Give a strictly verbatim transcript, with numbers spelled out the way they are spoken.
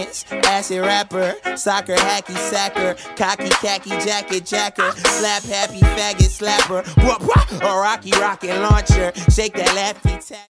science, acid rapper, soccer, hacky sacker, cocky, khaki, jacket, jacker, slap happy, faggot, slapper, a rocky rocket launcher, shake that laffy tap.